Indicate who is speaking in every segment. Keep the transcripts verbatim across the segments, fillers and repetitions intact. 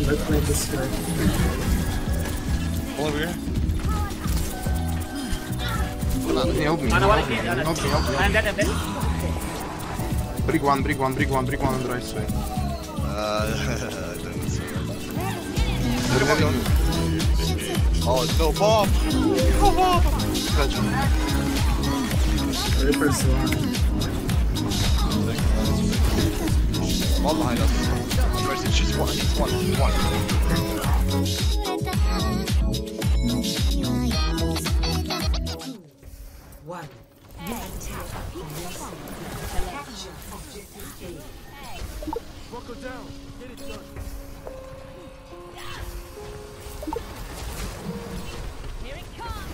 Speaker 1: Let's play this guy.
Speaker 2: All over here.
Speaker 3: Help me, help me,
Speaker 4: Mana
Speaker 3: help
Speaker 4: one
Speaker 3: me,
Speaker 4: hit.
Speaker 3: help me, help me.
Speaker 4: I'm dead, I'm dead.
Speaker 3: Brig one, brig one, brig one, brig one on the right side.
Speaker 2: Uh, I didn't see it.
Speaker 3: They're having you.
Speaker 2: Oh, no bomb! No bomb!
Speaker 3: Catch him.
Speaker 1: Reaper's one.
Speaker 2: One behind us. First, it's just one. It's one. It's one.
Speaker 5: One.
Speaker 6: Buckle down. Get it done.
Speaker 7: Here it comes.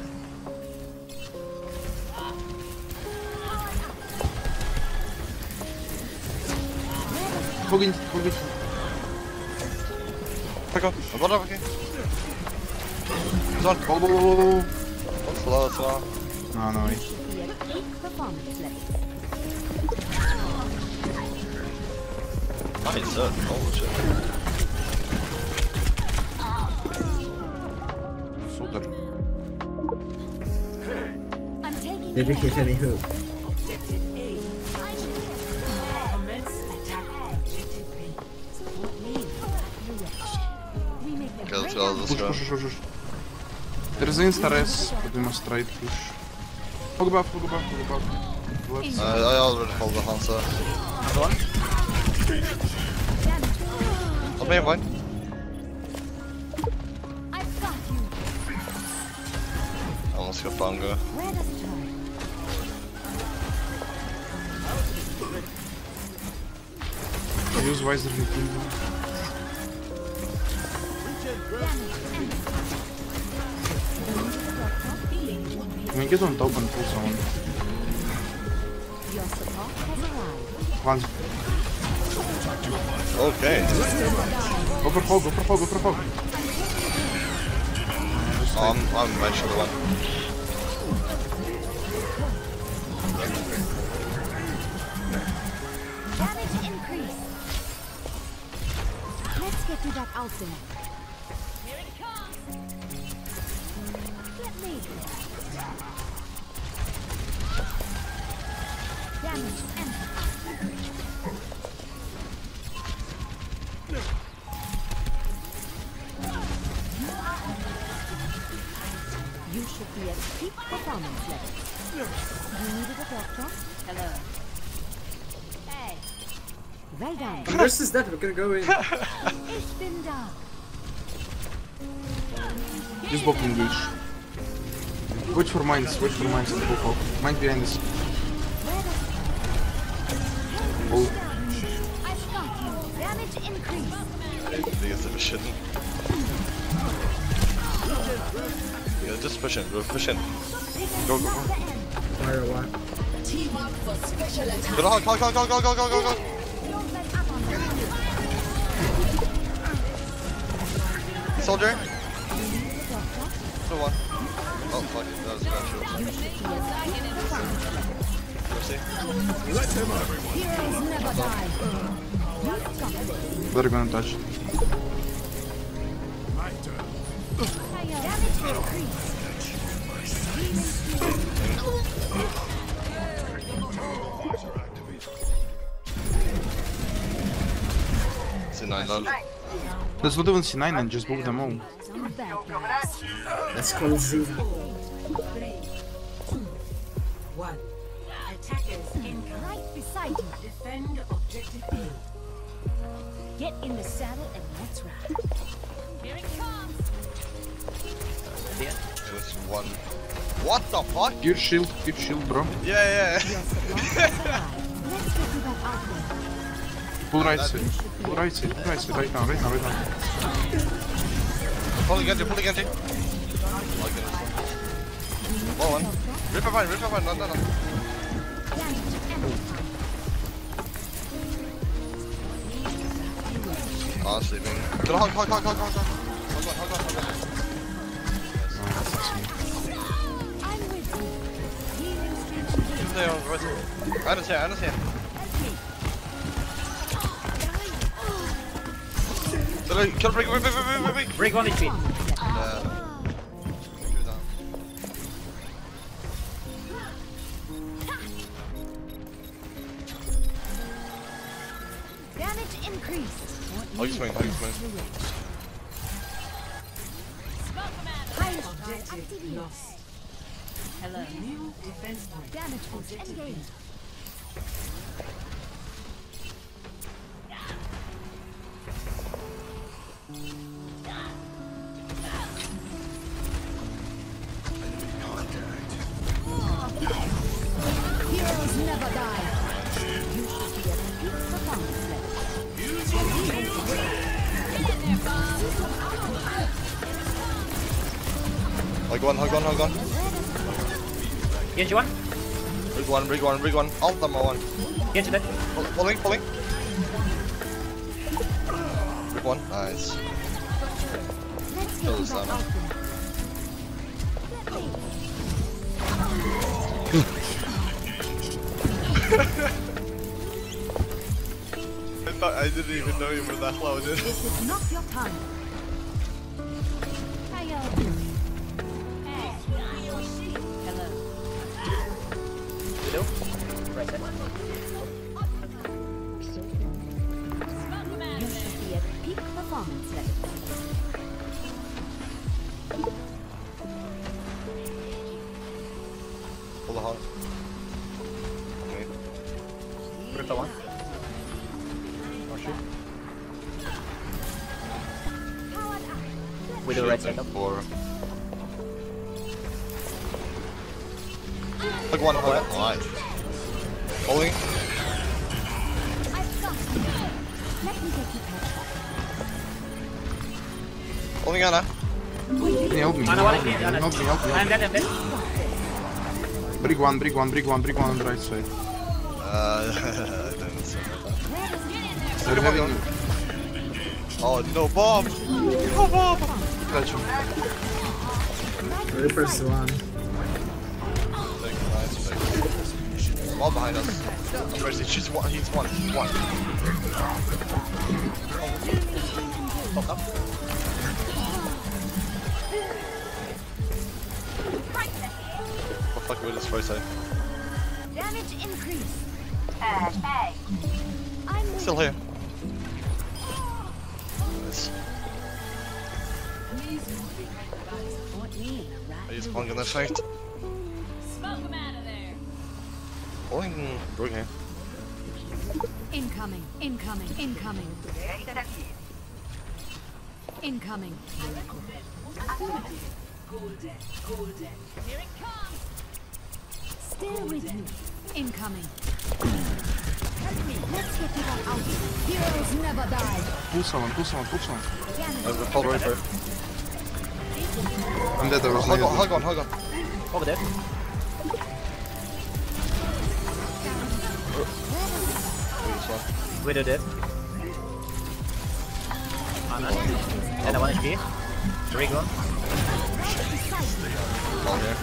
Speaker 3: Hogging, hogging.
Speaker 2: Pick up. I'm going over here. He's on.
Speaker 3: Ball, ball, ball, ball.
Speaker 2: One slow, slow.
Speaker 3: No, no, wait.
Speaker 2: Nice, uh, holy shit.
Speaker 3: Super.
Speaker 1: Did you hit any hook?
Speaker 2: Okay, let's go, let's
Speaker 3: Push,
Speaker 2: go.
Speaker 3: push, push, push. There's an insta-res, but we must try to push. Hog buff, hog buff, hog buff. Left
Speaker 2: Uh,
Speaker 3: side.
Speaker 2: I already followed the Hansa.
Speaker 4: Another one.
Speaker 2: I'll be in one.
Speaker 7: I've got you.
Speaker 2: Almost got Bongo.
Speaker 7: Where does it hurt?
Speaker 3: Use wisely. Can we get on top and pull someone?
Speaker 7: Your support has arrived.
Speaker 3: One.
Speaker 2: Okay.
Speaker 3: Go for hog, go for hog, go for hog.
Speaker 2: Oh, I'm, I'm actually the one.
Speaker 7: Damage increase. Let's get you back out there. Here it comes. Let me. Damage and you should be at peak performance level. You needed a doctor? Hello. Hey. Well done.
Speaker 1: Nurse is dead, we're gonna go in.
Speaker 7: Ich bin da.
Speaker 3: Use both engage. Wait for mines, wait for mines and pull hog. Mine behind us. Pull.
Speaker 7: I've got you. Damage increase.
Speaker 2: Because of a shit. Yeah, just push in, we're pushing. Go, go, go.
Speaker 1: Fire one.
Speaker 2: Go, hog, hog, hog, hog, hog, hog, hog, hog.
Speaker 7: Don't let up on me.
Speaker 2: Soldier. So one. Oh, fuck it, that was bad shit. Mercy.
Speaker 7: Heroes never die.
Speaker 3: They're gonna touch.
Speaker 7: Damage increase.
Speaker 2: C nine done.
Speaker 3: Let's not even C nine and just book them all.
Speaker 1: Let's call Z.
Speaker 5: One. Attackers in
Speaker 7: Right beside you.
Speaker 5: defend objective A.
Speaker 7: Get in the saddle and let's ride. Here it comes.
Speaker 2: Just one. What the fuck?
Speaker 3: Pure shield, pure shield, bro.
Speaker 2: Yeah, yeah.
Speaker 7: Your support has arrived. Let's get you back out there.
Speaker 3: Pull right side. Pull right side, pull right side, right now, right now, right now.
Speaker 2: Pull against you, pull against you. Oh, goodness. One, one. Rip a vine, rip a vine, no, no, no. Oh, sleeping. Go, hog, hog, hog, hog, hog, hog. Hog on, hog on, hog on.
Speaker 7: I'm with you. Healing stream to
Speaker 2: He's there on the right side. Anna's here, Anna's here. Kill her, kill her, break, break, break, break, break, break.
Speaker 4: Break one H P.
Speaker 2: Yeah. You're down.
Speaker 7: Damage increased.
Speaker 2: How you swing, how you swing?
Speaker 5: Objective lost.
Speaker 7: Hello.
Speaker 5: New defense point.
Speaker 7: Damage boost engaged. Heroes never die. You should be at peak performance level.
Speaker 2: Hug one, hug one, hug one.
Speaker 4: Genji one.
Speaker 2: Rig one, rig one, rig one. Alt them one.
Speaker 4: Genji dead.
Speaker 2: Pull- Pulling, pulling. Rig one, nice.
Speaker 7: Let's
Speaker 2: Kill
Speaker 7: get
Speaker 2: this
Speaker 7: you back
Speaker 2: Lana.
Speaker 7: out there.
Speaker 2: I thought I didn't even know you were that low, did
Speaker 7: This is not your time. How y'all doing? Hey. Hello.
Speaker 4: Widow. Right side.
Speaker 7: You should be at peak performance level.
Speaker 2: Pull the heart. Okay.
Speaker 4: Ripper one. Oh shit. Widow right side up.
Speaker 2: Four. Hug one, hug one. Nice. Pulling.
Speaker 7: I've got you. Let me get you patched up.
Speaker 2: Pulling Anna.
Speaker 3: Can you help me?
Speaker 4: Ana one
Speaker 3: Help
Speaker 4: H
Speaker 3: me,
Speaker 4: P.
Speaker 3: help me, help me, help me.
Speaker 4: I'm dead, I'm dead.
Speaker 3: Brig one, brig one, brig one, brig one on the right side.
Speaker 2: Uh, I didn't say that.
Speaker 3: They're having...
Speaker 2: Oh, no bomb! No bomb!
Speaker 3: Touch him.
Speaker 1: Reaper's one.
Speaker 2: Like, nice, like. Wall behind us. Where's he? She's one. He's one. He's one.
Speaker 4: Fuck up.
Speaker 2: What the fuck with his first side?
Speaker 7: Damage increase. Hey. I'm
Speaker 2: Still here. Nice.
Speaker 7: Point me in the right.
Speaker 2: I just pulling in that fight. Pulling Brooke.
Speaker 7: Incoming. Incoming. Incoming. Incoming. Stay with me. Incoming. Help me. Let's get you back out. Heroes never die.
Speaker 3: Pull someone, pull someone, pull someone.
Speaker 2: There's a pull right there.
Speaker 3: I'm dead, there was
Speaker 2: Hug
Speaker 3: no
Speaker 2: on, hug on, hug on.
Speaker 4: Over there.
Speaker 2: This one.
Speaker 4: Widow dead. Ana. And one H P. Rig one.
Speaker 2: All here.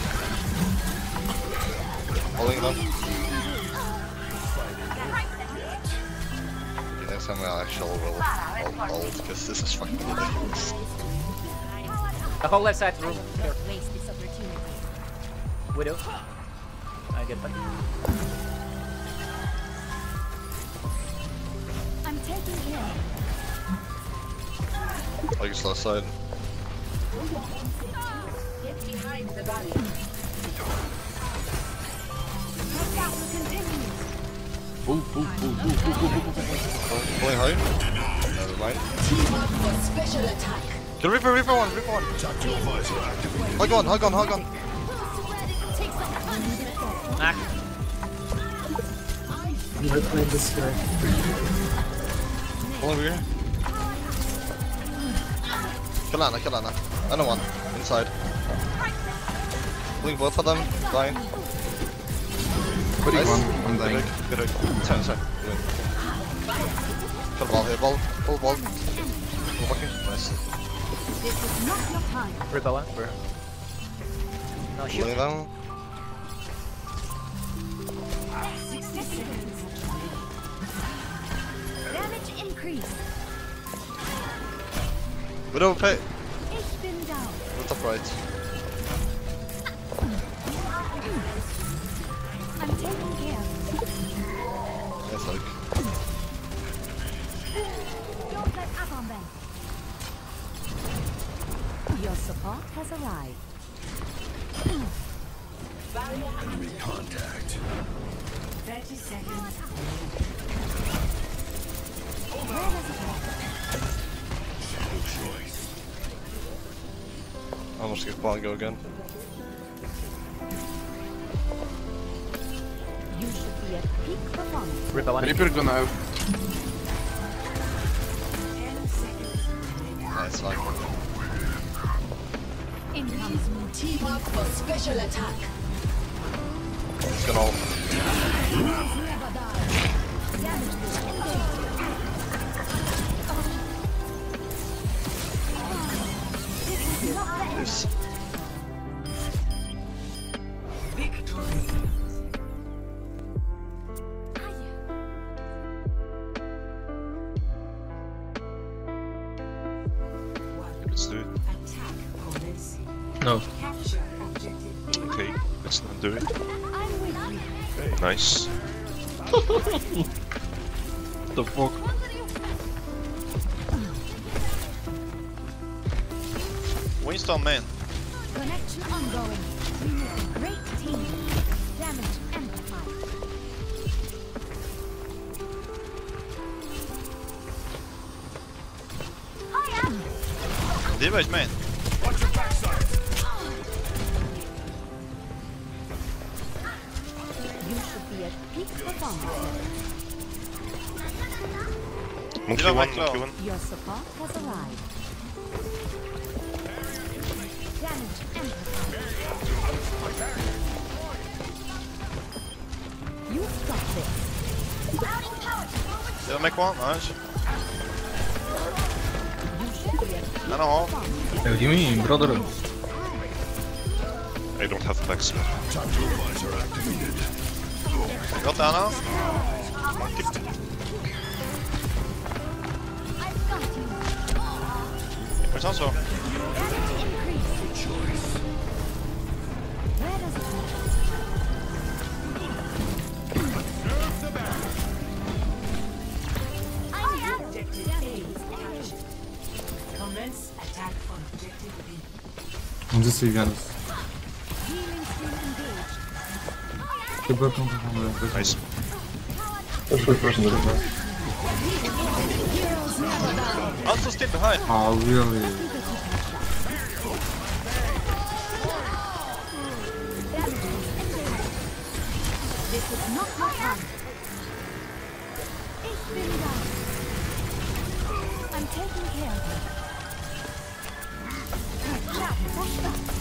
Speaker 2: Pulling them. Okay, next time I'll actually will I'll ult because this is fucking ridiculous.
Speaker 4: The whole left side room. Here.
Speaker 7: Waste this opportunity.
Speaker 4: Widow. I get back.
Speaker 7: I'm taking care.
Speaker 2: Like it's left side.
Speaker 5: Get behind the body.
Speaker 7: The battle continues.
Speaker 3: Pull, pull, pull, pull, pull, pull, pull, pull, pull.
Speaker 2: Pulling high. Never mind.
Speaker 5: Team up for special attack.
Speaker 2: Kill Reaper, Reaper one, Reaper one. Hug on, hug on, hug on.
Speaker 7: Take some.
Speaker 4: Knock.
Speaker 1: I'm gonna play this guy.
Speaker 2: Pull over here. Kill Anna, kill Anna. Anna one. Inside. Pulling both of them. Dying.
Speaker 3: Brig
Speaker 2: Nice.
Speaker 3: one, I'm dying.
Speaker 2: Good hook, good hook. Turn, turn. Good. Kill ball here, ball. Pull ball. Pull back in. Nice.
Speaker 7: This is not your time.
Speaker 4: Ripper one. No shield.
Speaker 2: Pulling them.
Speaker 7: sixty seconds. Damage increase.
Speaker 2: Widow pay.
Speaker 7: Ich bin down.
Speaker 2: What's up right?
Speaker 7: I'm taking care.
Speaker 2: Yes, like.
Speaker 7: Don't let up on them. Your support has arrived.
Speaker 6: Enemy contact.
Speaker 5: thirty seconds.
Speaker 2: I'm just gonna spawn go again.
Speaker 7: You should be at peak performance.
Speaker 4: Rip, I want
Speaker 3: Reaper gonna out.
Speaker 5: ten seconds.
Speaker 2: Nice, like.
Speaker 7: Incoming.
Speaker 5: Team up for special attack.
Speaker 2: It's gonna ult.
Speaker 7: Never die. Damage This is not the end.
Speaker 2: This.
Speaker 5: Victory.
Speaker 8: Let's do it.
Speaker 5: Attack commencing.
Speaker 9: No.
Speaker 5: Capture objective A.
Speaker 8: Okay, let's not do it.
Speaker 7: I'm with you.
Speaker 8: Okay, nice.
Speaker 9: The fuck?
Speaker 2: Winston man.
Speaker 7: Connection ongoing. We make a great team. Damage amplified.
Speaker 2: Damage man.
Speaker 6: Watch your backside.
Speaker 7: You should be at peak performance.
Speaker 8: Monkey
Speaker 2: Diva
Speaker 8: one,
Speaker 2: back
Speaker 8: monkey
Speaker 2: low.
Speaker 8: one.
Speaker 7: Your support has arrived. Damage amplified. You've got this.
Speaker 2: Did I make one? Nice.
Speaker 7: You should be at peak
Speaker 2: I know.
Speaker 7: performance.
Speaker 9: What do you mean, brother?
Speaker 8: I don't have flex.
Speaker 6: Tranquilizer activated.
Speaker 2: Got that now?
Speaker 7: I've got you.
Speaker 2: Where's also?
Speaker 7: Damage increase. Where does it go?
Speaker 5: Objective A is captured. Commence attack on objective B.
Speaker 3: I'm just you guys.
Speaker 7: Healing stream engaged.
Speaker 3: Super comfortable.
Speaker 8: Nice.
Speaker 2: Also stay behind.
Speaker 3: Oh, really?
Speaker 7: This is not my fun. Ich bin da. I'm taking care of it. Ja, verstanden.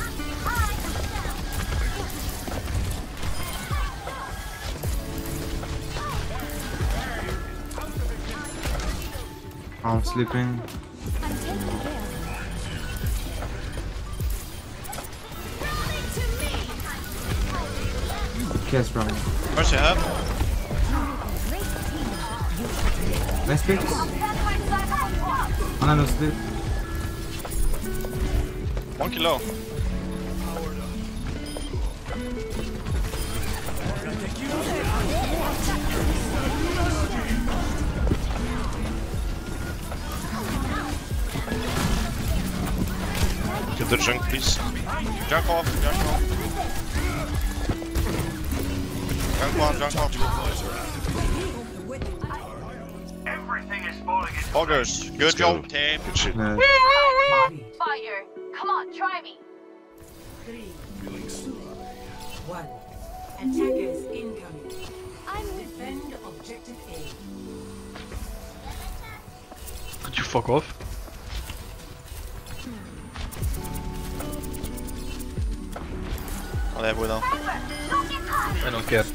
Speaker 3: I'm sleeping.
Speaker 7: I'm taking care of it.
Speaker 3: Kiss running.
Speaker 2: Where's your head?
Speaker 7: Great team. You should be.
Speaker 3: Nice picks. Oh, no, sleep.
Speaker 2: Monkey low.
Speaker 8: Get the junk, please.
Speaker 2: Junk off, junk off. Junk one, junk off. Poggers, good
Speaker 8: Let's go.
Speaker 2: job, team.
Speaker 8: Good shit.
Speaker 3: Nice.
Speaker 5: Fire. Come on, try me. Three, one. Attackers incoming.
Speaker 7: I'm with
Speaker 5: Defend objective A.
Speaker 9: Could you fuck off?
Speaker 2: I'll have Widow.
Speaker 9: I don't care.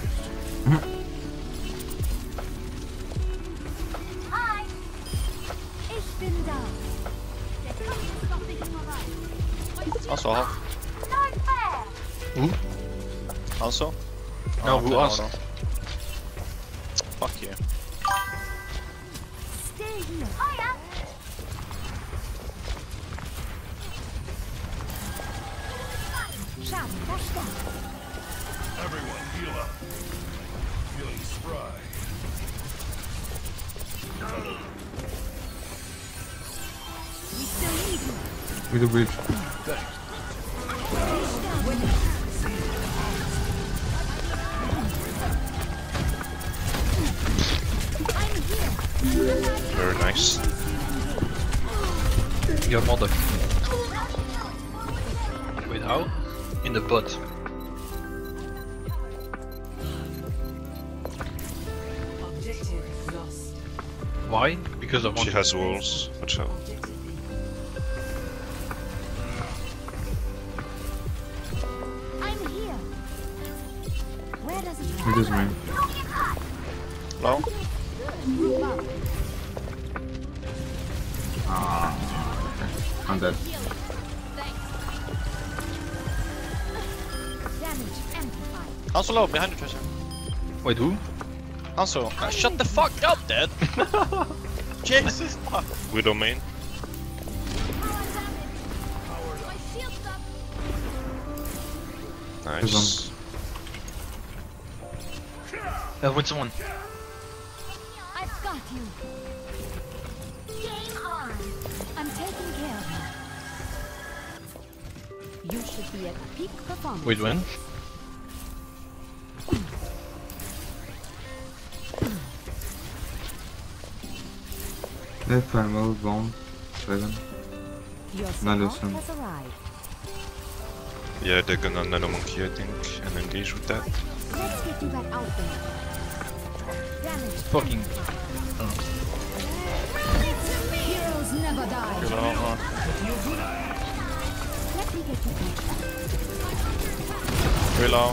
Speaker 7: Hi. Ich bin da. Der Kampf ist noch nicht vorbei.
Speaker 2: Also half.
Speaker 7: Not fair.
Speaker 9: Who?
Speaker 2: Also?
Speaker 9: No,
Speaker 2: Oh,
Speaker 9: who
Speaker 2: okay,
Speaker 9: asked?
Speaker 2: no, no. Fuck you.
Speaker 7: Stay here. Hiya. Schaden verstärkt.
Speaker 6: Everyone, heal up. Feeling spry.
Speaker 7: We still need you.
Speaker 3: With the bridge.
Speaker 8: Very nice.
Speaker 9: Your mother. Wait, how? In the butt.
Speaker 5: Objective lost.
Speaker 9: Why? Because I want
Speaker 8: She has walls. Watch out.
Speaker 7: I'm here. Where does it
Speaker 3: With this man.
Speaker 2: Low.
Speaker 7: move up?
Speaker 3: Ah, okay. I'm dead.
Speaker 7: Damage amplified.
Speaker 2: Hanzo low, behind you, Trisha.
Speaker 9: Wait, who?
Speaker 2: Hanzo, uh, shut the fuck up, Dad! Jesus fuck!
Speaker 8: Widow main.
Speaker 7: My shield's up.
Speaker 8: Nice.
Speaker 9: Uh, with someone.
Speaker 7: I've got you. Game on. I'm taking care of you. You should be at peak performance.
Speaker 9: Wait, when?
Speaker 3: Dead primal, bomb, seven.
Speaker 7: Your
Speaker 3: Nano
Speaker 7: support
Speaker 3: soon.
Speaker 7: has arrived.
Speaker 8: Yeah, they're gonna nano monkey, I think, and engage with that.
Speaker 7: Let's get you back out there. Damage.
Speaker 9: Fucking.
Speaker 7: Heroes never die.
Speaker 2: Good on, on.
Speaker 7: Let me get you back.
Speaker 2: Very low.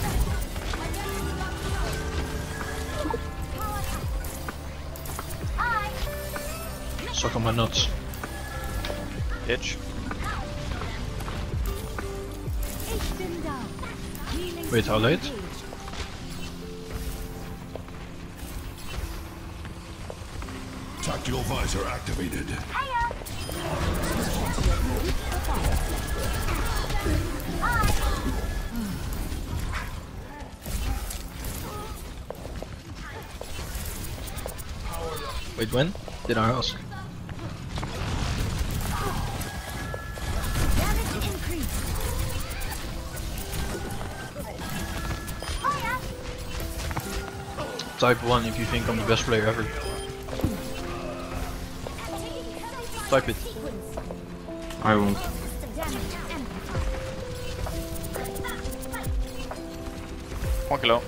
Speaker 9: Suck on my nuts.
Speaker 2: Itch.
Speaker 7: Ich bin da. Healing
Speaker 9: Wait, how late?
Speaker 7: engaged.
Speaker 6: Tactical visor activated.
Speaker 9: Wait, when? Did I ask?
Speaker 7: Damage increase.
Speaker 9: Type one if you think I'm the best player ever. Type it.
Speaker 3: I won't.
Speaker 7: Damage amplified.
Speaker 2: One kilo.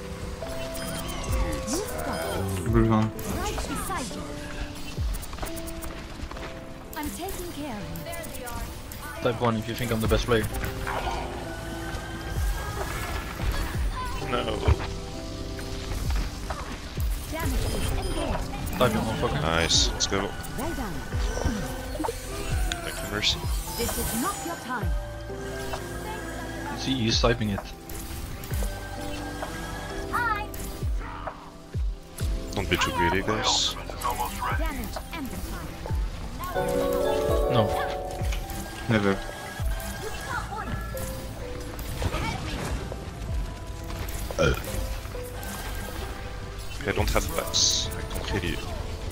Speaker 7: You've got
Speaker 3: Bridge one.
Speaker 7: right beside you. I'm taking care of you. There they are.
Speaker 9: Type one if you think I'm the best player.
Speaker 8: No.
Speaker 7: Damage is engaged.
Speaker 9: Type it, motherfucker.
Speaker 8: Nice. Let's go.
Speaker 7: Well done.
Speaker 8: Thank you, Mercy.
Speaker 7: This is not your time.
Speaker 9: See, he's typing it.
Speaker 8: Don't be too greedy, guys.
Speaker 7: Damage amplified.
Speaker 9: No.
Speaker 3: Never.
Speaker 8: I don't have backs. I can't heal you.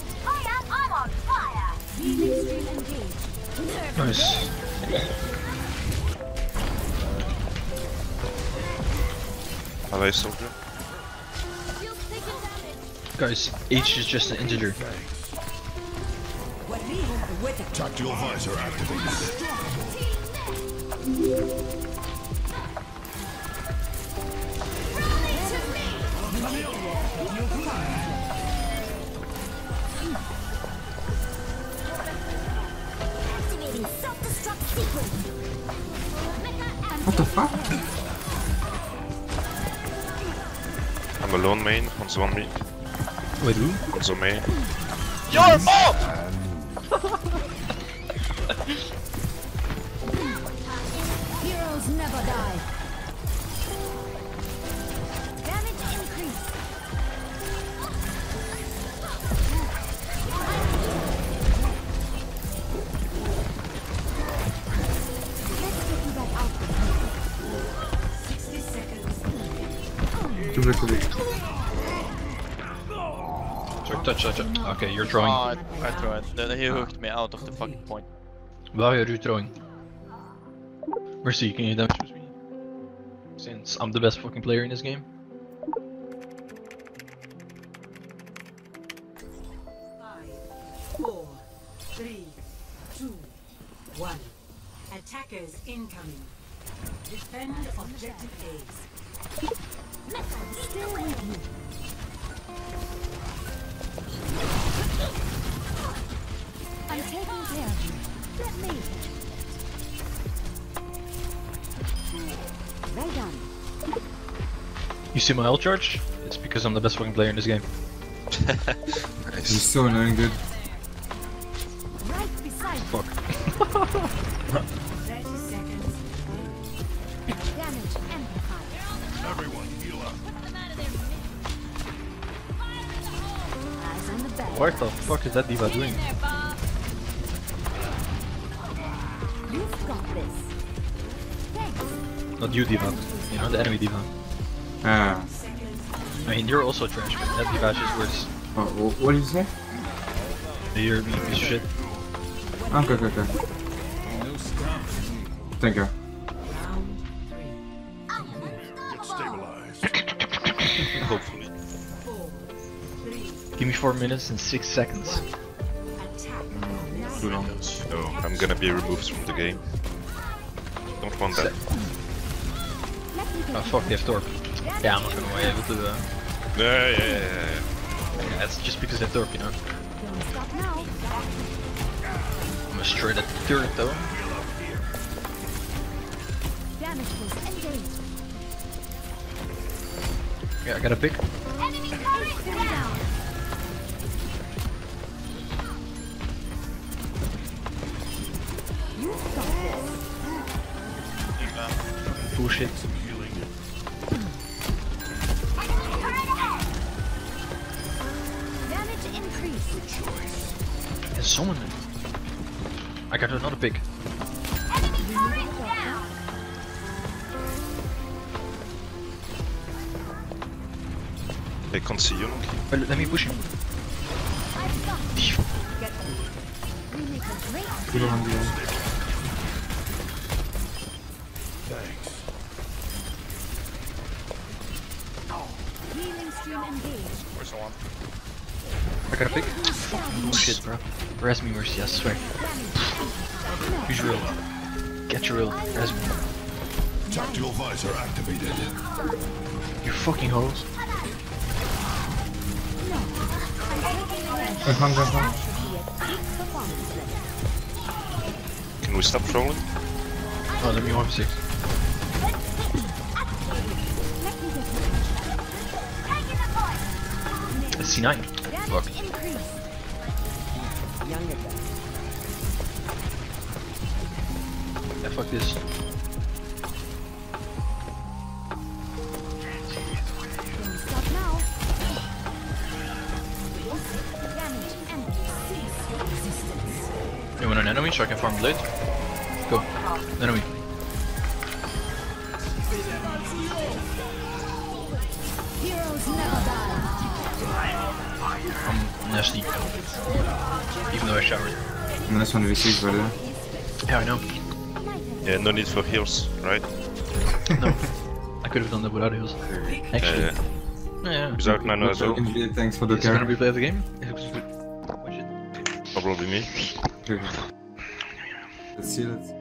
Speaker 7: Healing stream engaged.
Speaker 9: Nice.
Speaker 8: Ally soldier.
Speaker 9: Guys, H is just an integer.
Speaker 6: Tactical visor activated.
Speaker 7: Activating self-destruct sequence.
Speaker 3: What the fuck?
Speaker 8: I'm alone main. Hanzo on me.
Speaker 9: Wait, who?
Speaker 8: Hanzo main.
Speaker 2: Your mom!
Speaker 7: Heroes never die. Damage increase. Let's get you back out there.
Speaker 3: Literally.
Speaker 9: Sorry, touch, touch. Okay, you're throwing.
Speaker 4: Oh, I, I threw it. Then he hooked me out of the fucking point.
Speaker 9: Why are you throwing? Mercy, can you damage me? Since I'm the best fucking player in this game.
Speaker 5: Five, four, three, two, one. Attackers incoming. Defend objective A's.
Speaker 7: Still with me. I'm taking care of you. Let me. Well done.
Speaker 9: You see my ult charge? It's because I'm the best fucking player in this game.
Speaker 3: He's so annoying, dude.
Speaker 7: Right beside
Speaker 9: Fuck.
Speaker 5: thirty seconds.
Speaker 7: damage amplified.
Speaker 6: Everyone heal up.
Speaker 7: Eyes on the bag.
Speaker 9: What the fuck is that diva doing?
Speaker 7: You've got this. Thanks.
Speaker 9: Not you diva, you know, the enemy diva.
Speaker 3: Ah.
Speaker 9: I mean, you're also trash, but that diva is just worse.
Speaker 3: Oh, wh- what did you say?
Speaker 9: You're a piece of shit.
Speaker 3: Okay, okay, okay. Thank you.
Speaker 5: Round three.
Speaker 6: Get stabilized.
Speaker 8: Hopefully.
Speaker 5: Four, three,
Speaker 9: Give me four minutes and six seconds.
Speaker 5: attack.
Speaker 3: Too long.
Speaker 8: So I'm gonna be removed from the game. Don't want that.
Speaker 9: Oh fuck, they have Torp. Yeah, I'm not gonna be able to. Uh...
Speaker 8: Yeah, yeah, yeah, yeah.
Speaker 9: That's just because they have Torp, you know.
Speaker 7: Don't stop now.
Speaker 9: I'm gonna straight at the turret though.
Speaker 7: Damage was engaged.
Speaker 9: Yeah, I got a pick.
Speaker 7: Enemy turret down. You've got this.
Speaker 9: Bullshit.
Speaker 7: Damage increase.
Speaker 9: There's someone. I got another pick.
Speaker 8: They can't see you.
Speaker 9: Well, let me push him.
Speaker 7: We make a great
Speaker 3: Good on the end.
Speaker 6: Thanks.
Speaker 7: healing stream engaged.
Speaker 2: Where's the one?
Speaker 9: I got a pick. Bullshit, bro. Res me, Mercy, I swear. Use your ult. Get your ult. Res me.
Speaker 6: Tactical visor activated.
Speaker 9: You fucking hoes.
Speaker 3: Come, come, come, come.
Speaker 8: Can we stop trolling?
Speaker 9: Oh, let me one six. It's C nine. Fuck. Yeah, fuck this.
Speaker 7: Don't stop now. Damage and
Speaker 9: You want an enemy so I can farm blade? Go. Enemy.
Speaker 7: heroes never die.
Speaker 9: I'm nasty. Even though I showered.
Speaker 3: Nice one v six, by the way.
Speaker 9: Yeah, I know.
Speaker 8: Yeah, no need for heals, right?
Speaker 9: No. I could have done that without heals. Actually.
Speaker 8: Yeah,
Speaker 9: Yeah, yeah.
Speaker 8: without mana as well.
Speaker 3: Thanks for the
Speaker 9: Is it gonna
Speaker 3: carry.
Speaker 9: replay the game? Watch it.
Speaker 8: Probably me.
Speaker 3: Let's seal it.